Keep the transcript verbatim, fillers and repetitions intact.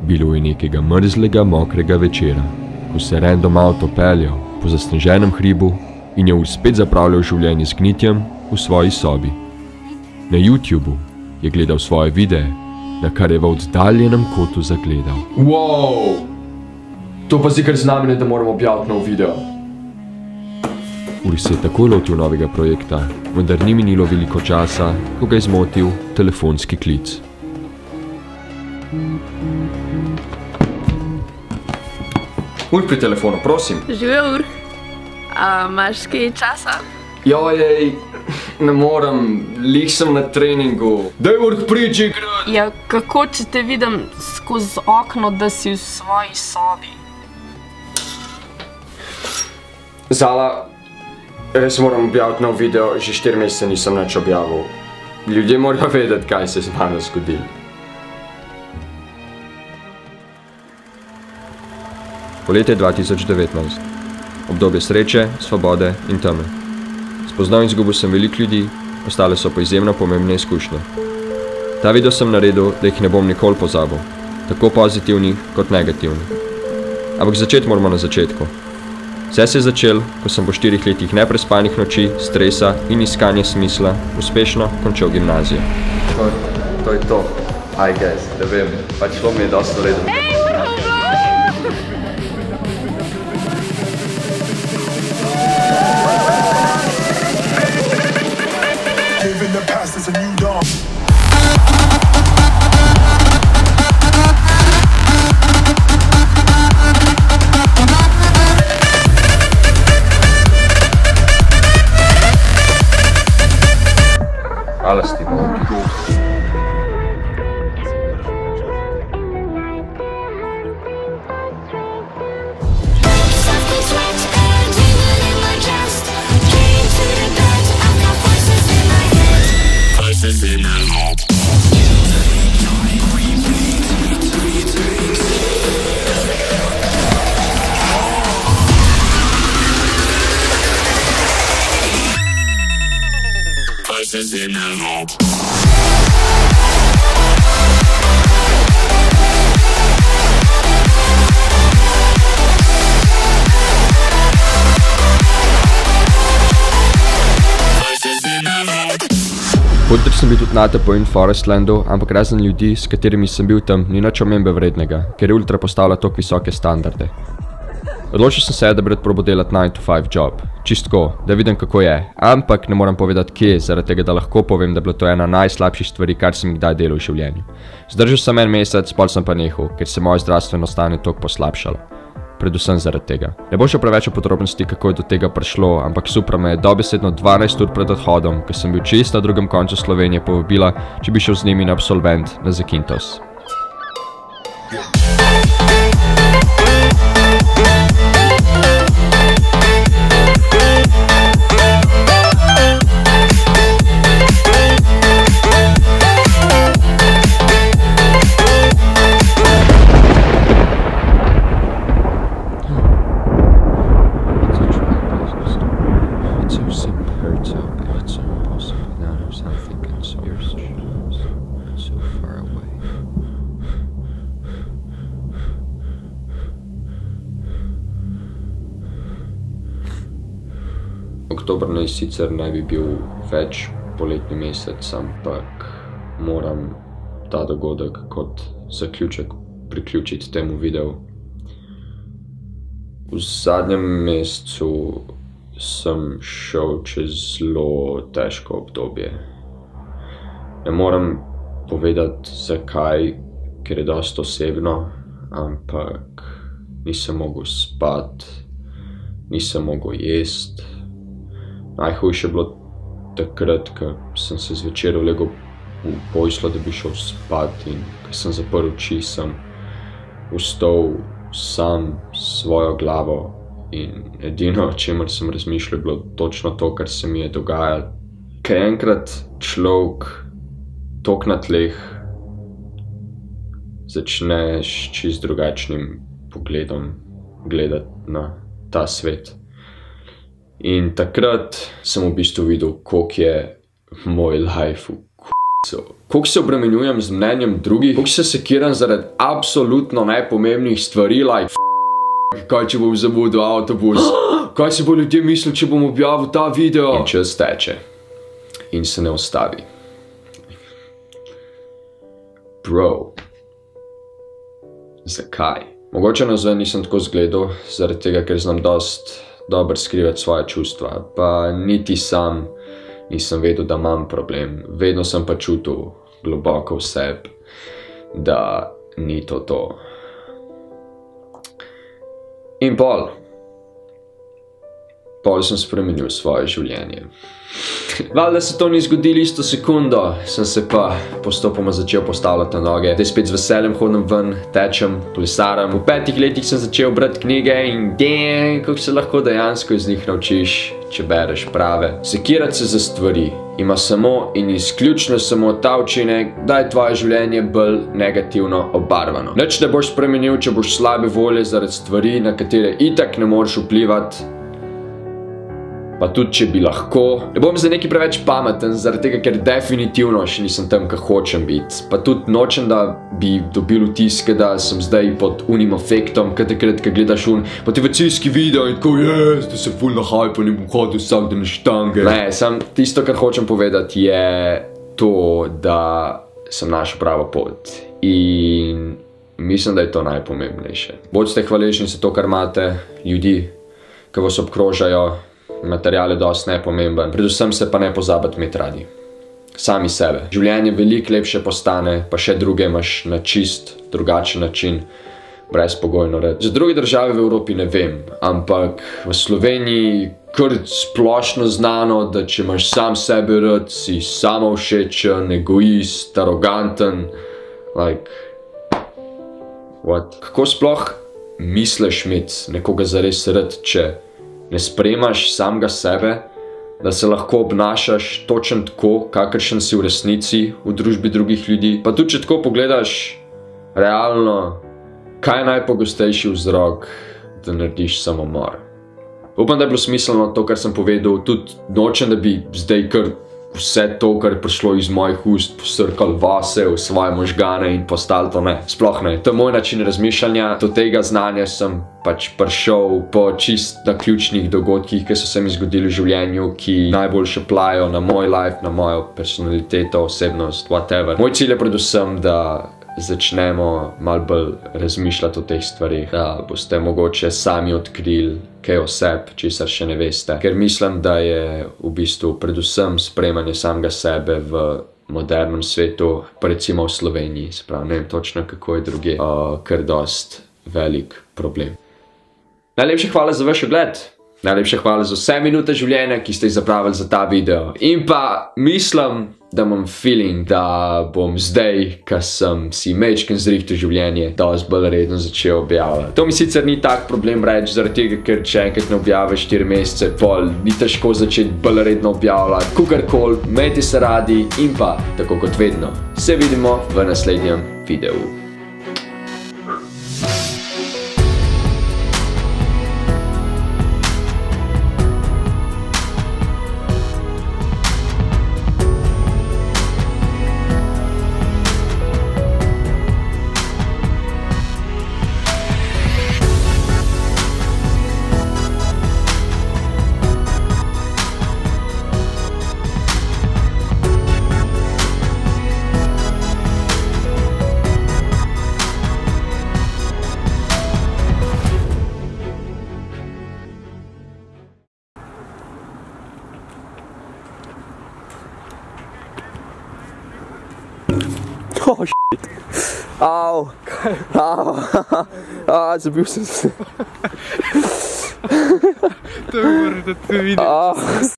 Bilo je nekega mrzlega, mokrega večera, ko se je random avto peljal po zasneženem hribu in je spet zapravljal življenje z gnitjem v svoji sobi. Na YouTubu je gledal svoje videe, na kar je v oddaljenem kotu zagledal. Wow! To pa si kar znamenje, da moramo objaviti nov video. Uri se je takoj lotil novega projekta, vendar ni minilo veliko časa, ko ga je zmotil telefonski klic. Ur pri telefonu, prosim. Živijo, Ur. A imaš kaj časa? Jojej, ne morem, lih sem na treningu. Daj, Ur, priči igrat! Ja, kako če te vidim skozi okno, da si v svoji sobi? Zala, res moram objaviti nov video, že štiri mesece nisem nič objavil. Ljudje morajo vedeti, kaj se je z mano zgodilo. Poletje dva tisoč devetnajst. Obdobje sreče, svobode in teme. Spoznal in izgubil sem veliko ljudi, ostale so pa izjemno pomembne izkušnje. Ta video sem naredil, da jih ne bom nikoli pozabil, tako pozitivnih kot negativnih. Ampak začeti moramo na začetku. Vse se je začel, ko sem po štirih letih neprespanih noči, stresa in iskanja smisla uspešno končal gimnazijo. To, to je to, I guess, ne vem, pač šlo mi je dosti redo. Living the past is a new dawn. Alles ti bo. Voices in the head. Hodil sem bil tudi na Tepo in Forestlandu, ampak razen ljudi, s katerimi sem bil tam, ni nič omembe vrednega, ker Ultra postavlja toliko visoke standarde. Odločil sem se, da bi rad probal delati nine to five job. Čistko, da vidim, kako je, ampak ne moram povedati kje, zaradi tega, da lahko povem, da je bilo to ena najslabših stvari, kar sem jih kdaj delal v življenju. Zdržal sem en mesec, pol sem pa nehal, ker se moje zdravstveno stanje toliko poslabšalo. Predvsem zaradi tega. Ne bo šel preveč v podrobnosti, kako je do tega prišlo, ampak Supra me je dobesedno dvanajst ur pred odhodom, ko sem bil čisto na drugem koncu Slovenije, povabila, če bi šel z njimi na absolvent na Zakynthos. Oktober naj sicer naj bi bil več poletni mesec, ampak moram ta dogodek kot zaključek priključiti temu videu. V zadnjem mesecu sem šel čez zelo težko obdobje. Ne moram povedati zakaj, ker je dosti osebno, ampak nisem mogel spati, nisem mogel jesti. Najhujše je bilo takrat, ko sem se zvečer ulegel v posteljo, da bi šel spat, in ko sem zaprl oči, sem vstal sam s svojo glavo in edino, o čemer sem razmišljal, je bilo točno to, kar se mi je dogajalo. Ko je enkrat človek toliko na tleh, začneš čist drugačnim pogledom gledati na ta svet. In takrat sem v bistvu videl, koliko je moj life v Koliko se obremenjujem z mnenjem drugih, koliko se sekiram zaradi absolutno najpomembnih stvari, like kaj če bom zamudil avtobus, kaj si bo ljudje mislili, če bom objavil ta video. In čas teče. In se ne ustavi. Bro. Zakaj? Mogoče nazaj nisem tako zgledal, zaradi tega, ker znam dost dobro skrivati svoje čustva, pa niti sam nisem vedel, da imam problem. Vedno sem pa čutil globoko v sebi, da ni to to. In pol. Pol sem spremenil svoje življenje. Valjda se to ni zgodilo isto sekundo, sem se pa postopoma začel postavljati na noge. Zdaj spet z veseljem hodim ven, tečem, plesaram. V petih letih sem začel brati knjige in damn, kako se lahko dejansko iz njih naučiš, če bereš prave. Sekirati se za stvari ima samo in izključno samo ta učinek, da je tvoje življenje bolj negativno obarvano. Nič ne boš spremenil, če boš slabe volje zaradi stvari, na katere itak ne moreš vplivati. Pa tudi, če bi lahko. Ne bom zdaj nekaj preveč pameten, zaradi tega, ker definitivno še nisem tam, kar hočem biti. Pa tudi nočem, da bi dobil vtiske, da sem zdaj pod unim efektom, kad takrat, kad gledaš un motivacijski video in tako, jes, da sem full na hype in bom hodil vsak dan na štange. Ne, sam tisto, kar hočem povedati, je to, da sem našel pravo pot. In mislim, da je to najpomembnejše. Bodite hvaležni za to, kar imate, ljudi, ki vas obkrožajo. Material je dosti nepomemben, predvsem se pa ne pozabiti imeti radi. Sami sebe. Življenje veliko lepše postane, pa še druge imaš na čist drugačen način, brezpogojno rad. Za druge države v Evropi ne vem, ampak v Sloveniji kar splošno znano, da če imaš sam sebe rad, si samovšečen, egoist, aroganten, like, what? Kako sploh misliš imeti nekoga zares rad, če ne sprejemaš samega sebe, da se lahko obnašaš točno tako, kakršen si v resnici v družbi drugih ljudi. Pa tudi, če tako pogledaš realno, kaj je najpogostejši vzrok, da narediš samomor. Upam, da je bilo smiselno to, kar sem povedal, tudi nočem, da bi zdaj kar vse to, kar je prišlo iz mojih ust, posrkal vase v svoje možgane in postal to ne. Sploh ne. To je moj način razmišljanja. Do tega znanja sem pač prišel po čist naključnih dogodkih, ki so se mi zgodili v življenju, ki najbolj šaplajo na moj life, na mojo personaliteto, osebnost, whatever. Moj cilj je predvsem, da začnemo malo bolj razmišljati o teh stvarih, da boste mogoče sami odkrili kaj o sebi, česar še ne veste. Ker mislim, da je v bistvu predvsem sprejemanje samega sebe v modernem svetu, pa recimo v Sloveniji, se pravi, ne vem točno kako je druge, uh, kar dost velik problem. Najlepša hvala za vaš ogled. Najlepša hvala za vse minute življenja, ki ste jih zapravili za ta video. In pa mislim, da imam feeling, da bom zdaj, ko sem si mečken zrihtel življenje, dosti bolj redno začel objavljati. To mi sicer ni tak problem reči, zaradi tega, ker če enkrat ne objaviš štiri mesece, pol ni težko začeti bolj redno objavljati. Kukarkoli, imejte se radi in pa, tako kot vedno, se vidimo v naslednjem videu. Oh, shit. Au. Au. Ah, zabil sem se. To je moram, da te vidim.